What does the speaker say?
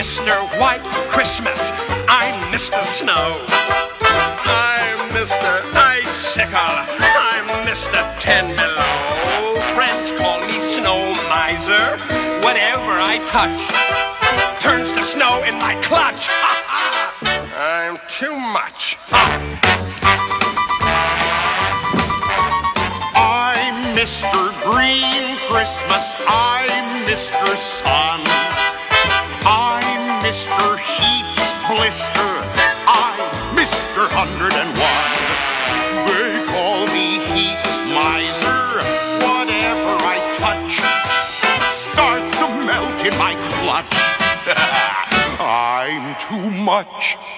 Mr. White Christmas. I'm Mr. Snow. I'm Mr. Icicle. I'm Mr. Ten Below. Friends call me Snow Miser. Whatever I touch turns to snow in my clutch. I'm too much. I'm Mr. Green Christmas. I'm Mr. Sun. I'm Mr. Heat Blister. I'm Mr. 101. They call me Heat Miser. Whatever I touch starts to melt in my clutch. I'm too much.